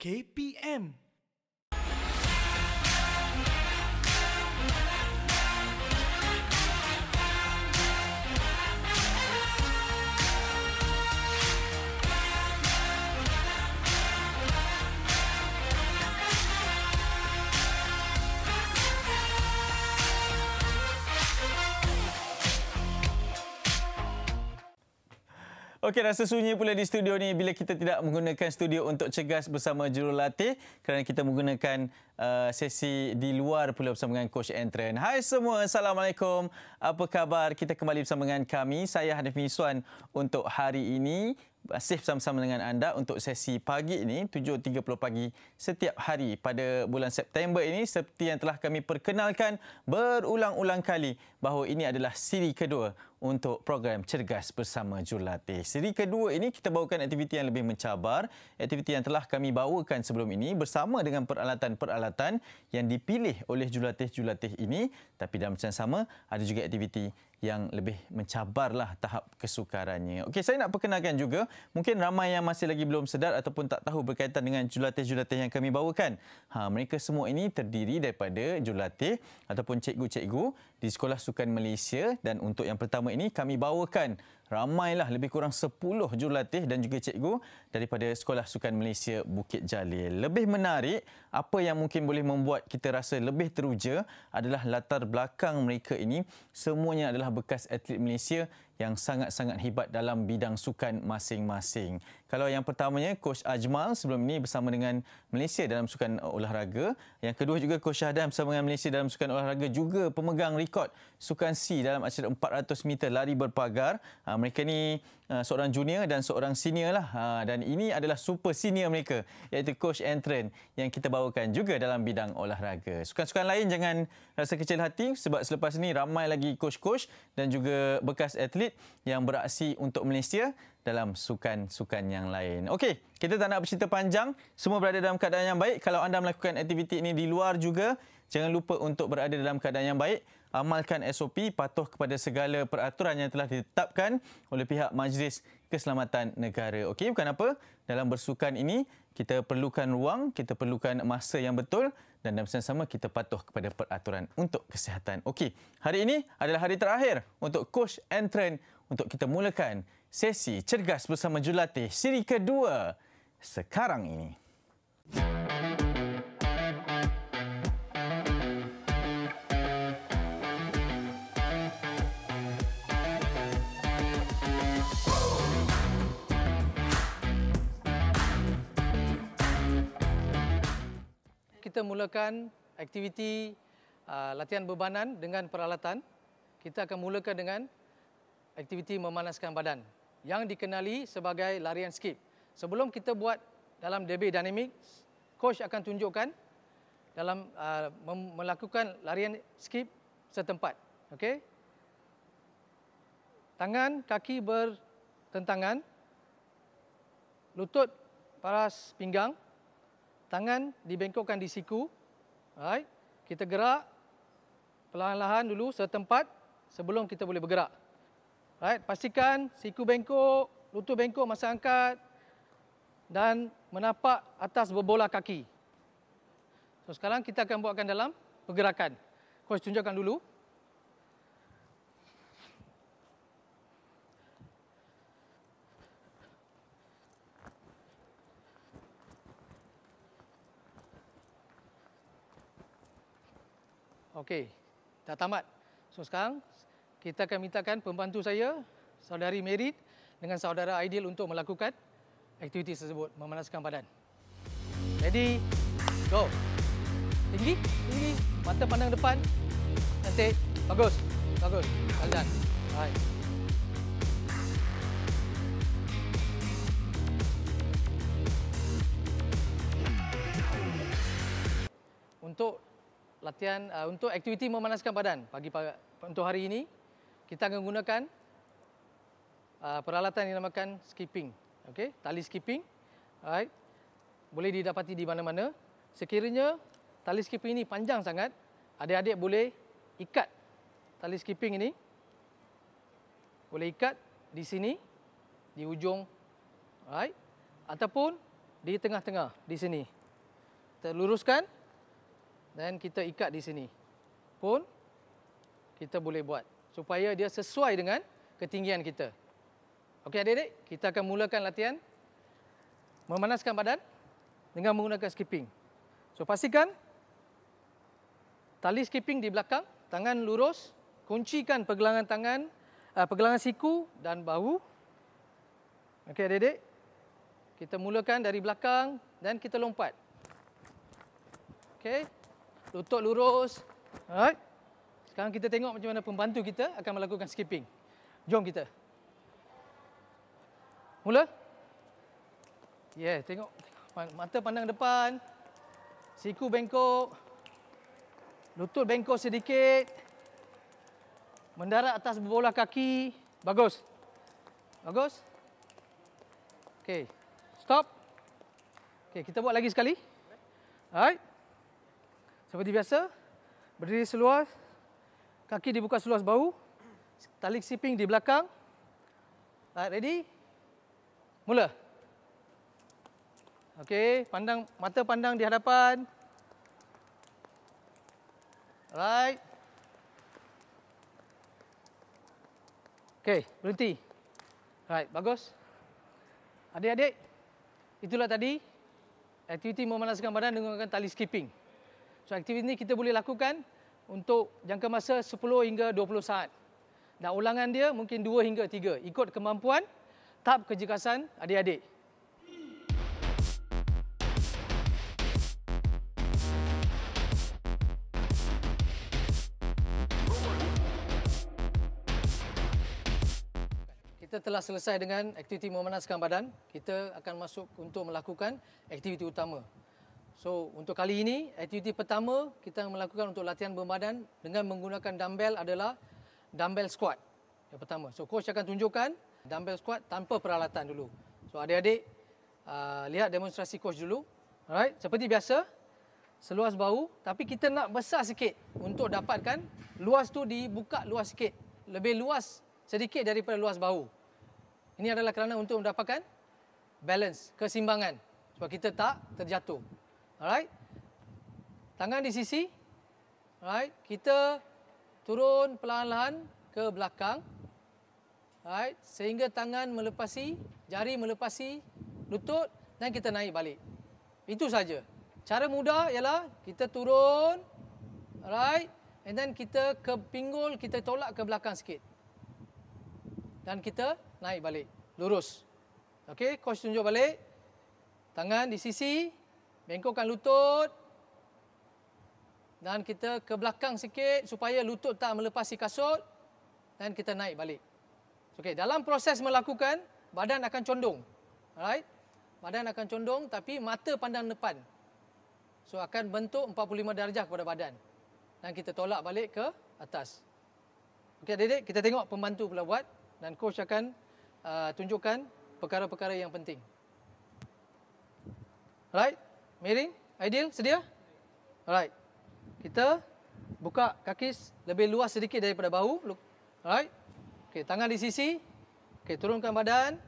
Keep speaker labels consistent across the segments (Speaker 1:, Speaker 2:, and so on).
Speaker 1: KPM.
Speaker 2: Okey, rasa sunyi pula di studio ni bila kita tidak menggunakan studio untuk cegas bersama jurulatih kerana kita menggunakan sesi di luar pula bersama dengan Coach Antren. Hai semua, Assalamualaikum. Apa khabar? Kita kembali bersama dengan kami. Saya Hanif Miswan untuk hari ini. Masih bersama-sama dengan anda untuk sesi pagi ini 7.30 pagi setiap hari pada bulan September ini, seperti yang telah kami perkenalkan berulang-ulang kali bahawa ini adalah siri kedua untuk program Cergas Bersama Jurulatih. Siri kedua ini kita bawakan aktiviti yang lebih mencabar, aktiviti yang telah kami bawakan sebelum ini bersama dengan peralatan-peralatan yang dipilih oleh jurulatih-jurulatih ini, tapi dalam masa yang sama ada juga aktiviti yang lebih mencabarlah tahap kesukarannya. Okey, saya nak perkenalkan juga, mungkin ramai yang masih lagi belum sedar ataupun tak tahu berkaitan dengan jurulatih-jurulatih yang kami bawakan. Mereka semua ini terdiri daripada jurulatih ataupun cikgu-cikgu di Sekolah Sukan Malaysia, dan untuk yang pertama ini kami bawakan ramailah lebih kurang 10 jurulatih dan juga cikgu daripada Sekolah Sukan Malaysia Bukit Jalil. Lebih menarik, apa yang mungkin boleh membuat kita rasa lebih teruja adalah latar belakang mereka ini semuanya adalah bekas atlet Malaysia yang sangat-sangat hebat dalam bidang sukan masing-masing. Kalau yang pertamanya, Coach Ajmal sebelum ini bersama dengan Malaysia dalam sukan olahraga. Yang kedua juga Coach Syahdan bersama dengan Malaysia dalam sukan olahraga, juga pemegang rekod sukan C dalam acara 400 meter lari berpagar. Mereka ni seorang junior dan seorang senior lah. Dan ini adalah super senior mereka, iaitu Coach Antren yang kita bawakan juga dalam bidang olahraga. Sukan-sukan lain jangan rasa kecil hati sebab selepas ini ramai lagi coach-coach dan juga bekas atlet yang beraksi untuk Malaysia dalam sukan-sukan yang lain. Okey, kita tak nak bercerita panjang. Semua berada dalam keadaan yang baik. Kalau anda melakukan aktiviti ini di luar juga, jangan lupa untuk berada dalam keadaan yang baik. Amalkan SOP, patuh kepada segala peraturan yang telah ditetapkan oleh pihak Majlis Keselamatan Negara. Okey, bukan apa? Dalam bersukan ini, kita perlukan ruang, kita perlukan masa yang betul dan dalam masa yang sama kita patuh kepada peraturan untuk kesihatan. Okey, hari ini adalah hari terakhir untuk Coach Antren untuk kita mulakan sesi Cergas Bersama Jurulatih siri kedua sekarang ini.
Speaker 3: Kita mulakan aktiviti latihan bebanan dengan peralatan. Kita akan mulakan dengan aktiviti memanaskan badan yang dikenali sebagai larian skip. Sebelum kita buat dalam DB Dynamics, coach akan tunjukkan dalam melakukan larian skip setempat. Okey? Tangan, kaki bertentangan, lutut paras pinggang, tangan dibengkokkan di siku. Alright. Kita gerak perlahan-lahan dulu setempat sebelum kita boleh bergerak. Alright. Pastikan siku bengkok, lutut bengkok masa angkat dan menapak atas berbola kaki. So sekarang kita akan buatkan dalam pergerakan. Coach tunjukkan dulu. Okey, dah tamat. So sekarang kita akan mintakan pembantu saya, saudari Merit dengan saudara Aidil untuk melakukan aktiviti tersebut, memanaskan badan. Ready? Go. Tinggi, tinggi. Mata pandang depan. Cantik. Bagus. Bagus. Well done. Alright. Untuk latihan, untuk aktiviti memanaskan badan untuk hari ini, kita akan gunakan peralatan yang dinamakan skipping. Okey, tali skipping. Alright. Boleh didapati di mana-mana. Sekiranya tali skipping ini panjang sangat, adik-adik boleh ikat tali skipping ini. Boleh ikat di sini, di ujung. Alright. Ataupun di tengah-tengah, di sini. Kita luruskan dan kita ikat di sini. Pun kita boleh buat supaya dia sesuai dengan ketinggian kita. Okey adik-adik, kita akan mulakan latihan memanaskan badan dengan menggunakan skipping. So pastikan tali skipping di belakang, tangan lurus, kuncikan pergelangan tangan, pergelangan siku dan bahu. Okey adik-adik, kita mulakan dari belakang dan kita lompat. Okey, lutut lurus. Alright. Sekarang kita tengok macam mana pembantu kita akan melakukan skipping. Jom kita. Mula. Tengok. Mata pandang depan. Siku bengkok. Lutut bengkok sedikit. Mendarat atas bola kaki. Bagus. Bagus. Okey. Stop. Okey, kita buat lagi sekali. Alright. Seperti biasa, berdiri seluas, kaki dibuka seluas bahu, tali skipping di belakang. Alright, ready? Mula. Okey, mata pandang di hadapan. Alright. Okey, berhenti. Alright, bagus. Adik-adik, itulah tadi aktiviti memanaskan badan dengan menggunakan tali skipping. So aktiviti ini kita boleh lakukan untuk jangka masa 10 hingga 20 saat. Dan ulangan dia mungkin 2 hingga 3 ikut kemampuan tahap kejekasan adik-adik. Kita telah selesai dengan aktiviti memanaskan badan. Kita akan masuk untuk melakukan aktiviti utama. So, untuk kali ini, aktiviti pertama kita melakukan untuk latihan berbadan dengan menggunakan dumbbell adalah dumbbell squat. Yang pertama. So, coach akan tunjukkan dumbbell squat tanpa peralatan dulu. So, adik-adik lihat demonstrasi coach dulu. Alright, seperti biasa, seluas bahu, tapi kita nak besar sikit untuk dapatkan luas tu dibuka luas sikit. Lebih luas sedikit daripada luas bahu. Ini adalah kerana untuk mendapatkan balance, keseimbangan. Sebab kita tak terjatuh. Alright. Tangan di sisi. Alright. Kita turun perlahan-lahan ke belakang. Alright. Sehingga tangan melepasi, jari melepasi lutut dan kita naik balik. Itu saja. Cara mudah ialah kita turun. Alright. And then kita ke pinggul, kita tolak ke belakang sikit. Dan kita naik balik. Lurus. Okey, coach tunjuk balik. Tangan di sisi. Bengkokkan lutut. Dan kita ke belakang sikit supaya lutut tak melepasi kasut. Dan kita naik balik. Okey, dalam proses melakukan, badan akan condong. Alright? Badan akan condong tapi mata pandang depan. So, akan bentuk 45 darjah kepada badan. Dan kita tolak balik ke atas. Okey, adik-adik, kita tengok pembantu pula buat. Dan coach akan tunjukkan perkara-perkara yang penting. Alright? Miring? Ideal? Sedia? Alright. Kita buka kaki lebih luas sedikit daripada bahu. Alright? Okey, tangan di sisi. Okey, turunkan badan.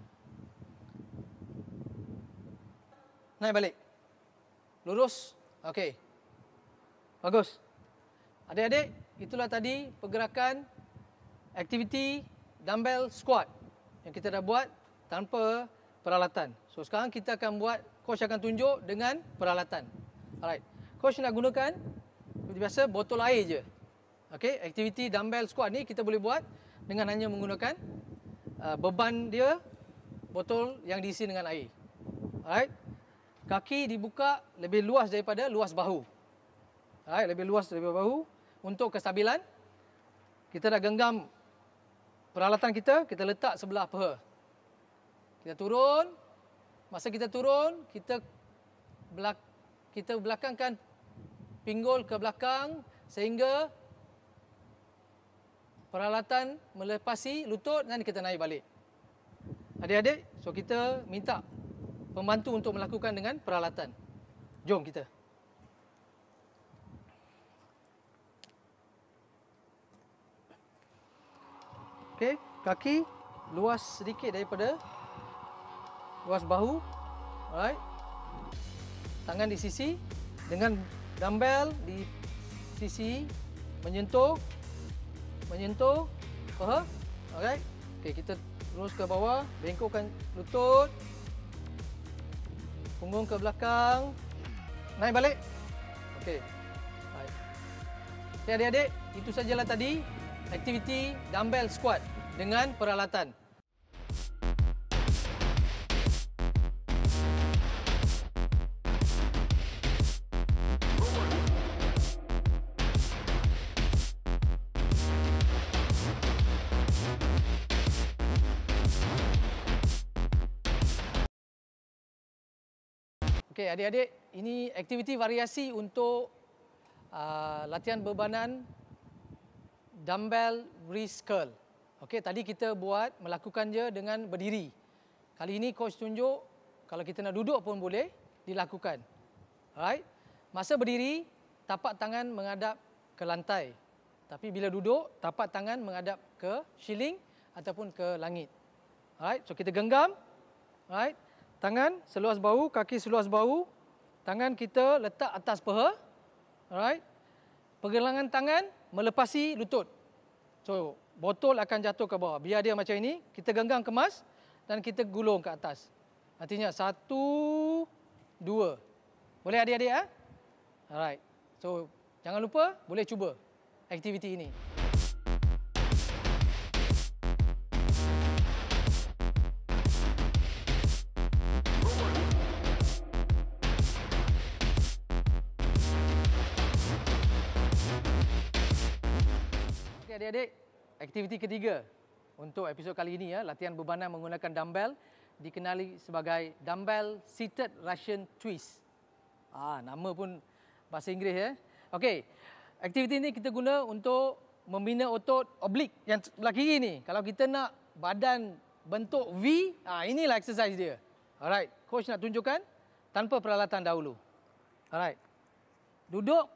Speaker 3: Naik balik. Lurus. Okey. Bagus. Adik-adik, itulah tadi pergerakan aktiviti dumbbell squat yang kita dah buat tanpa peralatan. So sekarang kita akan buat, coach akan tunjuk dengan peralatan. Alright. Coach nak gunakan seperti biasa botol air je. Okey, aktiviti dumbbell squat ni kita boleh buat dengan hanya menggunakan beban dia botol yang diisi dengan air. Alright. Kaki dibuka lebih luas daripada luas bahu. Alright, lebih luas daripada bahu. Untuk kestabilan, kita dah genggam peralatan kita letak sebelah paha. Kita turun. Masa kita turun, kita belakangkan pinggul ke belakang sehingga peralatan melepasi lutut dan kita naik balik. Adik-adik, so kita minta pembantu untuk melakukan dengan peralatan. Jom kita. Okey, kaki luas sedikit daripada luas bahu. Alright. tangan di sisi dengan dumbbell di sisi, menyentuh paha. Alright. Okey, kita terus ke bawah, bengkokkan lutut. Punggung ke belakang. Naik balik. Okey. Baik. Okey adik-adik, itu sajalah tadi aktiviti dumbbell squat dengan peralatan. Okey, adik-adik, ini aktiviti variasi untuk latihan bebanan dumbbell wrist curl. Okey, tadi kita melakukan je dengan berdiri. Kali ini coach tunjuk kalau kita nak duduk pun boleh dilakukan. Alright. Masa berdiri, tapak tangan menghadap ke lantai. Tapi bila duduk, tapak tangan menghadap ke ceiling ataupun ke langit. Alright, so kita genggam. Alright. Tangan seluas bahu, kaki seluas bahu. Tangan kita letak atas paha. Alright. Pergelangan tangan melepasi lutut. So, botol akan jatuh ke bawah. Biar dia macam ini, kita genggam kemas dan kita gulung ke atas. Artinya 1, 2. Boleh adik-adik ya? Alright. So, jangan lupa boleh cuba aktiviti ini. Adik-adik, aktiviti ketiga untuk episod kali ini ya, latihan bebanan menggunakan dumbbell dikenali sebagai dumbbell seated Russian twist. Nama pun bahasa Inggeris ya. Okey, aktiviti ini kita guna untuk membina otot oblik yang sebelah kiri ni. Kalau kita nak badan bentuk V, inilah exercise dia. Alright, coach nak tunjukkan tanpa peralatan dahulu. Alright. Duduk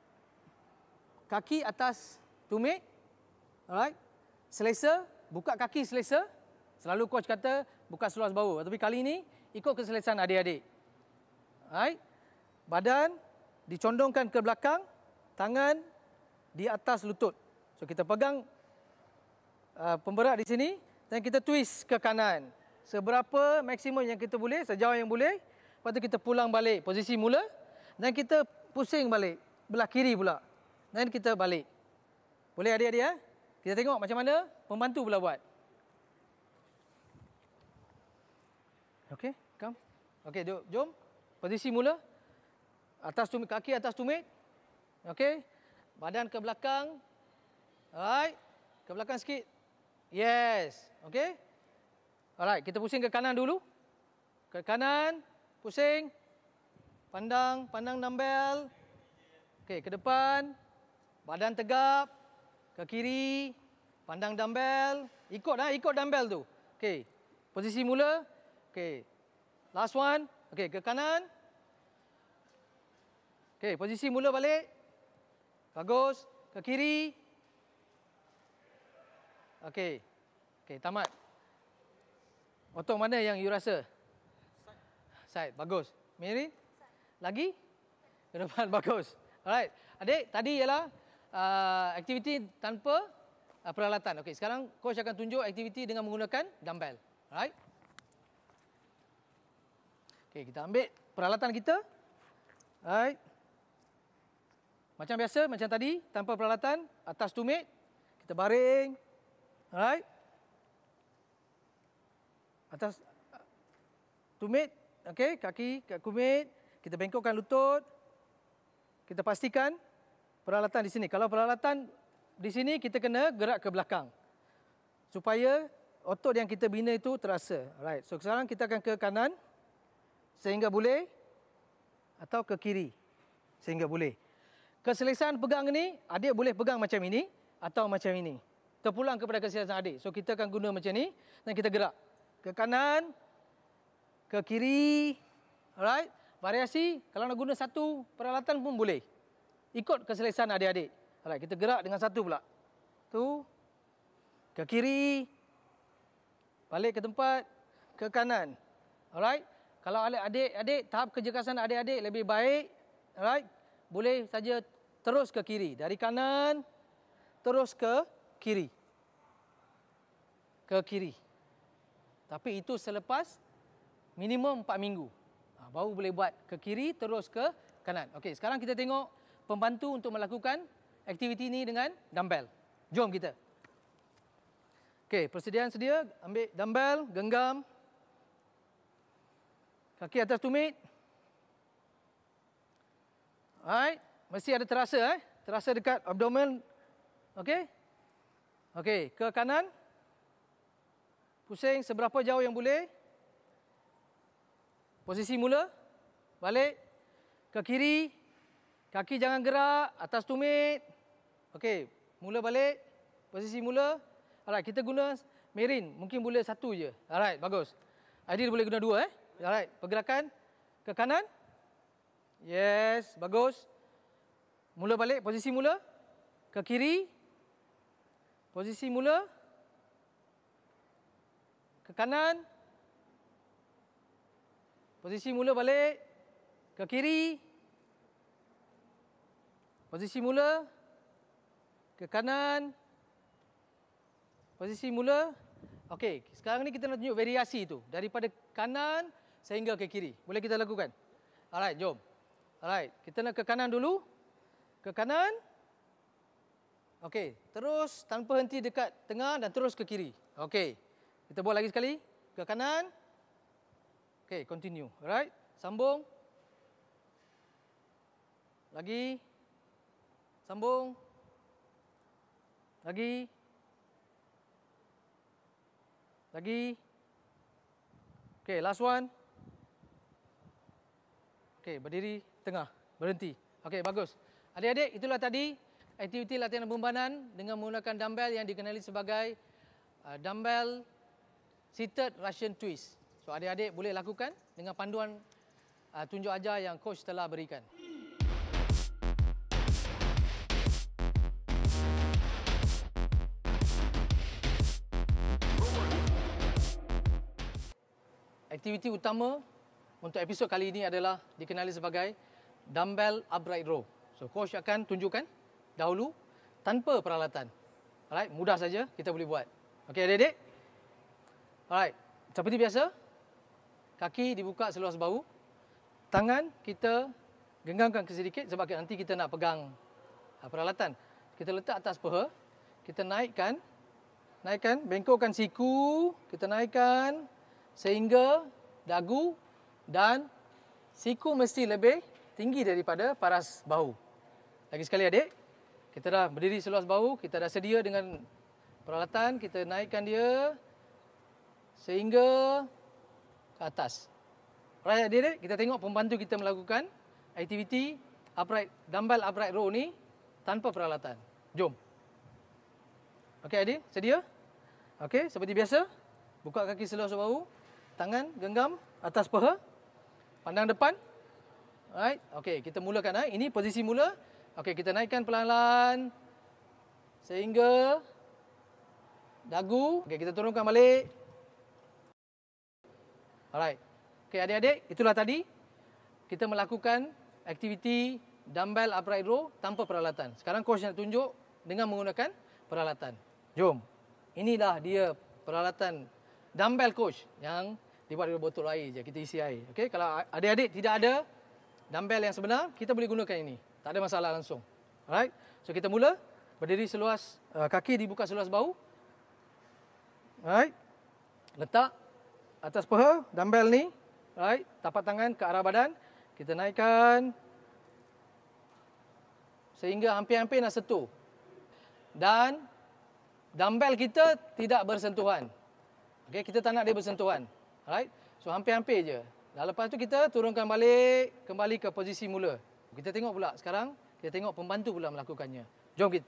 Speaker 3: kaki atas tumit. Alright. Selesa, buka kaki selesa. Selalu coach kata buka seluas bahu. Tapi kali ini ikut keselesaan adik-adik. Alright. Badan dicondongkan ke belakang, tangan di atas lutut. So kita pegang pemberat di sini dan kita twist ke kanan. Seberapa maksimum yang kita boleh, sejauh yang boleh. Lepas tu kita pulang balik posisi mula dan kita pusing balik belah kiri pula. Dan kita balik. Boleh adik-adik ya? Kita tengok macam mana pembantu pula buat. Okey, come. Okey, jom. Posisi mula. Atas tumit, kaki atas tumit. Okey. Badan ke belakang. Alright. Ke belakang sikit. Yes. Okey. Alright, kita pusing ke kanan dulu. Ke kanan, pusing. Pandang dumbbell. Okey, ke depan. Badan tegap. Ke kiri, pandang dumbbell. Ikut dumbbell tu. Okey. Posisi mula. Okey. Last one. Okey, ke kanan. Okey, posisi mula balik. Bagus. Ke kiri. Okey. Okey, tamat. Otot mana yang you rasa? Side. Bagus. Mirin? Lagi? Ke depan. Bagus. Alright. Adik, tadi ialah aktiviti tanpa peralatan. Okey, sekarang coach akan tunjuk aktiviti dengan menggunakan dumbbell. Alright. Okey, kita ambil peralatan kita. Alright. Macam biasa, macam tadi, tanpa peralatan, atas tumit, kita baring. Alright. Atas tumit, okey, kaki kat tumit, kita bengkokkan lutut. Kita pastikan peralatan di sini. Kalau peralatan di sini, kita kena gerak ke belakang. Supaya otot yang kita bina itu terasa. Alright. So, sekarang kita akan ke kanan. Sehingga boleh. Atau ke kiri. Sehingga boleh. Keselesaan pegang ini, adik boleh pegang macam ini. Atau macam ini. Terpulang kepada keselesaan adik. So, kita akan guna macam ini. Dan kita gerak. Ke kanan. Ke kiri. Alright. Variasi. Kalau nak guna satu peralatan pun boleh. Ikut keselesaan adik-adik. Alright, kita gerak dengan satu pula. Tu. Ke kiri. Balik ke tempat. Ke kanan. Alright. Kalau adik-adik, tahap kecergasan adik-adik lebih baik, alright, boleh saja terus ke kiri. Dari kanan, terus ke kiri. Ke kiri. Tapi itu selepas minimum 4 minggu. Baru boleh buat ke kiri, terus ke kanan. Okey, sekarang kita tengok pembantu untuk melakukan aktiviti ini dengan dumbbell. Jom kita. Okey, persediaan sedia. Ambil dumbbell, genggam. Kaki atas tumit. Alright, mesti ada terasa terasa dekat abdomen. Okey. Okey, ke kanan. Pusing seberapa jauh yang boleh. Posisi mula. Balik. Ke kiri. Kaki jangan gerak, atas tumit. Okey, mula balik. Posisi mula. Alright, kita guna merin. Mungkin boleh satu je. Alright, bagus. Ideal boleh guna dua Alright, pergerakan ke kanan. Yes, bagus. Mula balik, posisi mula. Ke kiri. Posisi mula. Ke kanan. Posisi mula balik. Ke kiri. Posisi mula. Ke kanan. Posisi mula. Okey, sekarang ni kita nak tunjuk variasi tu. Daripada kanan sehingga ke kiri. Boleh kita lakukan? Alright, jom. Alright, kita nak ke kanan dulu. Ke kanan. Okey, terus tanpa henti dekat tengah dan terus ke kiri. Okey, kita buat lagi sekali. Ke kanan. Okey, continue. Alright, sambung. Lagi. Sambung. Lagi. Lagi. Okey, last one. Okey, berdiri tengah, berhenti. Okey, bagus. Adik-adik, itulah tadi aktiviti latihan pembanan dengan menggunakan dumbbell yang dikenali sebagai dumbbell seated Russian twist. So, adik-adik boleh lakukan dengan panduan tunjuk ajar yang coach telah berikan. Aktiviti utama untuk episod kali ini adalah dikenali sebagai dumbbell upright row. So, coach akan tunjukkan dahulu tanpa peralatan. Alright, mudah saja kita boleh buat. Okey, adik-adik? Alright, seperti biasa, kaki dibuka seluas bahu. Tangan kita genggamkan sedikit sebab nanti kita nak pegang peralatan. Kita letak atas paha, kita naikkan, bengkokkan siku, kita naikkan sehingga dagu dan siku mesti lebih tinggi daripada paras bahu. Lagi sekali adik, kita dah berdiri seluas bahu, kita dah sedia dengan peralatan, kita naikkan dia sehingga ke atas. Alright adik-adik, kita tengok pembantu kita melakukan aktiviti dumbbell upright row ni tanpa peralatan. Jom. Okey adik, sedia? Okey, seperti biasa, buka kaki seluas bahu, tangan genggam atas paha, pandang depan. Alright, okey, kita mulakan. Ini posisi mula. Okey, kita naikkan pelan-pelan sehingga dagu. Okey, kita turunkan balik. Alright. Okey, adik-adik, itulah tadi kita melakukan aktiviti dumbbell upright row tanpa peralatan. Sekarang coach nak tunjuk dengan menggunakan peralatan. Jom. Inilah dia peralatan dumbbell coach yang dibuat dari botol air je, kita isi air. Okey, kalau adik-adik tidak ada dumbbell yang sebenar, kita boleh gunakan ini. Tak ada masalah langsung. Alright. So kita mula berdiri seluas kaki dibuka seluas bahu. Alright. Letak atas paha dumbbell ni. Alright, tapak tangan ke arah badan. Kita naikkan sehingga hampir-hampir nak sentuh. Dan dumbbell kita tidak bersentuhan. Okey, kita tak nak dia bersentuhan. Alright. So hampir-hampir je. Dan lepas tu kita turunkan balik kembali ke posisi mula. Kita tengok pula sekarang, kita tengok pembantu pula melakukannya. Jom kita.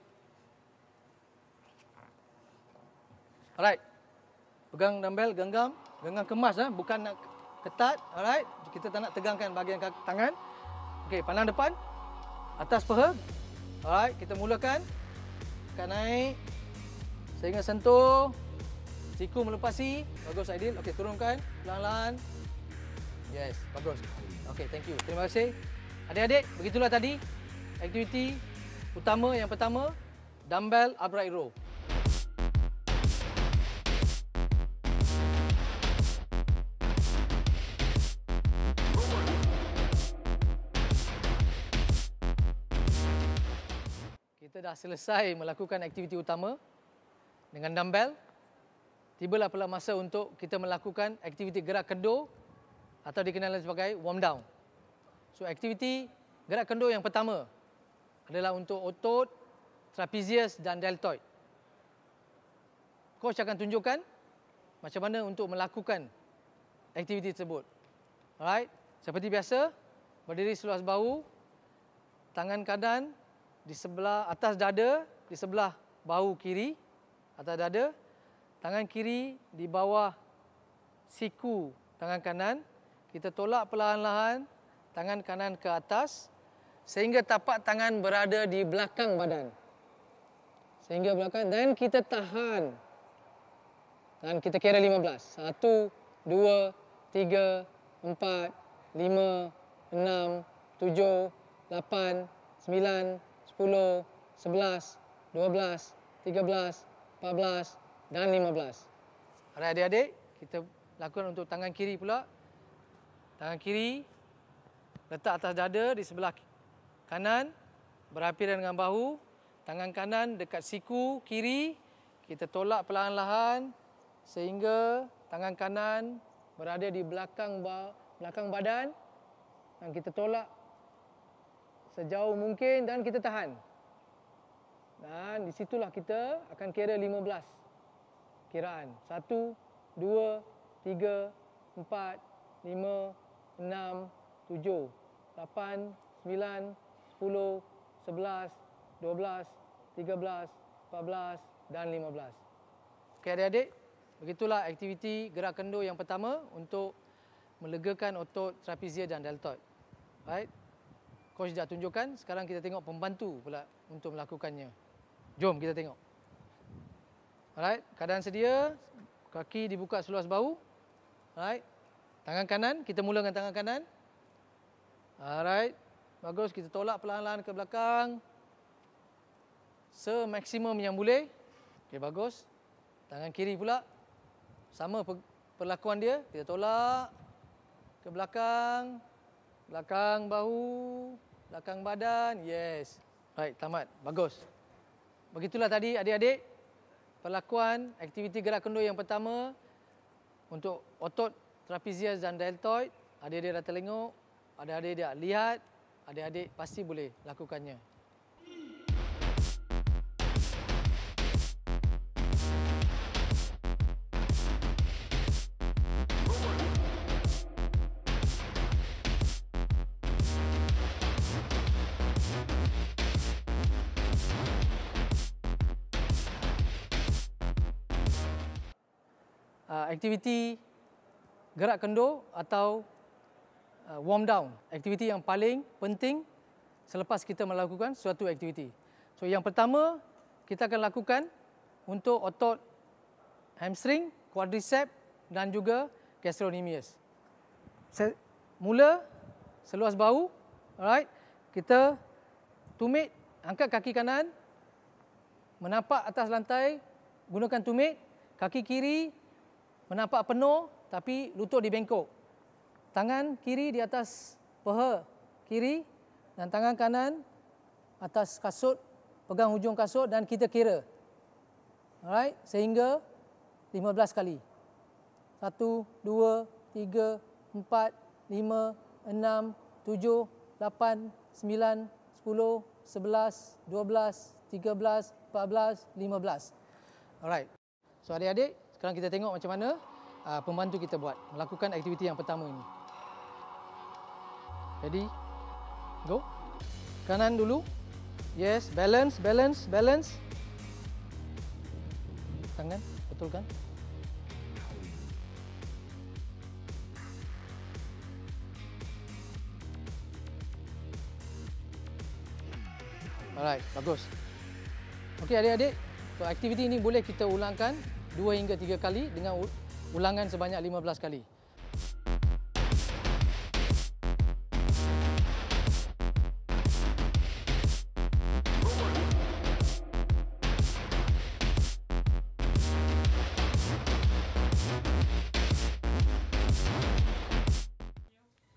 Speaker 3: Alright. Pegang dumbbell, genggam kemas bukan nak ketat. Alright. Kita tak nak tegangkan bahagian tangan. Okey, pandang depan. Atas paha. Alright, kita mulakan. Akan naik sehingga sentuh. Siku melepasi. Bagus Aidil. Okey, turunkan pelan-pelan. Yes, bagus. Okey, thank you. Terima kasih. Adik-adik, begitulah tadi aktiviti utama yang pertama, dumbbell upright row. Kita dah selesai melakukan aktiviti utama dengan dumbbell. Tibalah pula masa untuk kita melakukan aktiviti gerak kendur atau dikenali sebagai warm down. So, aktiviti gerak kendur yang pertama adalah untuk otot trapezius dan deltoid. Coach akan tunjukkan macam mana untuk melakukan aktiviti tersebut. Alright, seperti biasa, berdiri seluas bahu, tangan kanan di sebelah atas dada, di sebelah bahu kiri, atas dada, tangan kiri di bawah siku tangan kanan. Kita tolak perlahan-lahan tangan kanan ke atas sehingga tapak tangan berada di belakang badan. Sehingga belakang dan kita tahan. Dan kita kira 15. 1, 2, 3, 4, 5, 6, 7, 8, 9, 10, 11, 12, 13, 14 dan 15. Adik-adik, kita lakukan untuk tangan kiri pula. Tangan kiri letak atas dada di sebelah kanan, berhampiran dengan bahu. Tangan kanan dekat siku kiri. Kita tolak perlahan-lahan sehingga tangan kanan berada di belakang badan. Dan kita tolak sejauh mungkin dan kita tahan. Dan di situlah kita akan kira 15 kiraan. 1, 2, 3, 4, 5, 6, 7, 8, 9, 10, 11, 12, 13, 14 dan 15. Okey adik-adik, begitulah aktiviti gerak kendur yang pertama untuk melegakan otot trapezius dan deltoid. Baik. Coach dah tunjukkan, sekarang kita tengok pembantu pula untuk melakukannya. Jom kita tengok. Alright, keadaan sedia, kaki dibuka seluas bahu. Alright. Tangan kanan, kita mula dengan tangan kanan. Alright. Bagus, kita tolak perlahan-lahan ke belakang. Semaksimum yang boleh. Okey, bagus. Tangan kiri pula. Sama perlakuan dia. Kita tolak ke belakang. Belakang bahu. Belakang badan. Yes. Baik, tamat. Bagus. Begitulah tadi adik-adik. Perlakuan aktiviti gerak kendur yang pertama. Untuk otot trapezius dan deltoid. Adik-adik dah terlengok. Adik-adik dah lihat. Adik-adik pasti boleh lakukannya. Aktiviti gerak kendur atau warm down, aktiviti yang paling penting selepas kita melakukan suatu aktiviti. So yang pertama kita akan lakukan untuk otot hamstring, quadricep dan juga gastrocnemius. Mula seluas bahu, alright. Kita tumit, angkat kaki kanan, menapak atas lantai, gunakan tumit, kaki kiri menapak penuh tapi lutut dibengkok. Tangan kiri di atas peha kiri dan tangan kanan atas kasut, pegang hujung kasut dan kita kira. Alright, sehingga 15 kali. 1, 2, 3, 4, 5, 6, 7, 8, 9, 10, 11, 12, 13, 14, 15. Alright. So adik-adik, sekarang kita tengok macam mana pembantu kita buat melakukan aktiviti yang pertama ini. Jadi, go. Kanan dulu. Yes, balance, balance, balance. Tangan, betul kan? Alright, bagus. Okey adik-adik, so aktiviti ini boleh kita ulangkan 2 hingga 3 kali dengan ulangan sebanyak 15 kali.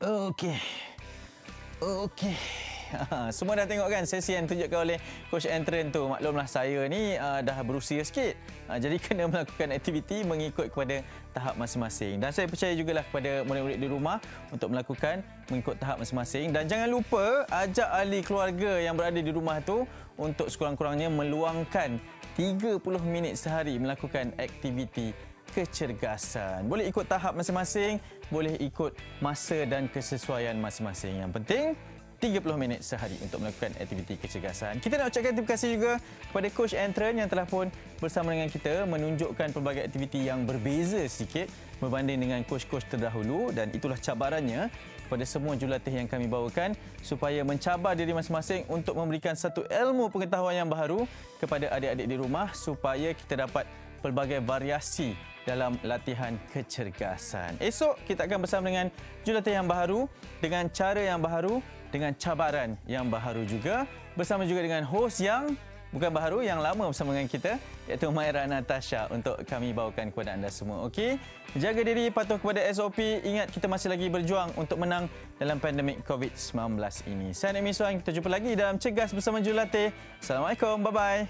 Speaker 2: Okey. Okey. Semua dah tengok kan sesi yang ditunjukkan oleh Coach Antren tu. Maklumlah saya ni dah berusia sikit. Jadi kena melakukan aktiviti mengikut kepada tahap masing-masing. Dan saya percaya jugalah kepada murid-murid di rumah untuk melakukan mengikut tahap masing-masing. Dan jangan lupa ajak ahli keluarga yang berada di rumah tu untuk sekurang-kurangnya meluangkan 30 minit sehari melakukan aktiviti kecergasan. Boleh ikut tahap masing-masing, boleh ikut masa dan kesesuaian masing-masing. Yang penting 30 minit sehari untuk melakukan aktiviti kecergasan. Kita nak ucapkan terima kasih juga kepada Coach Antren yang telah pun bersama dengan kita menunjukkan pelbagai aktiviti yang berbeza sikit berbanding dengan coach-coach terdahulu, dan itulah cabarannya kepada semua jurulatih yang kami bawakan supaya mencabar diri masing-masing untuk memberikan satu ilmu pengetahuan yang baru kepada adik-adik di rumah supaya kita dapat pelbagai variasi dalam latihan kecergasan. Esok kita akan bersama dengan jurulatih yang baru, dengan cara yang baru, dengan cabaran yang baru juga, bersama juga dengan hos yang bukan baru, yang lama bersama dengan kita, iaitu Maira Natasha, untuk kami bawakan kepada anda semua. Okey, jaga diri, patuh kepada SOP. Ingat, kita masih lagi berjuang untuk menang dalam pandemik COVID-19 ini. Saya Naimi Suang, kita jumpa lagi dalam Cegas Bersama Jurulatih. Assalamualaikum, bye-bye.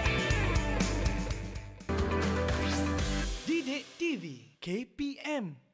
Speaker 1: Didik TV KPM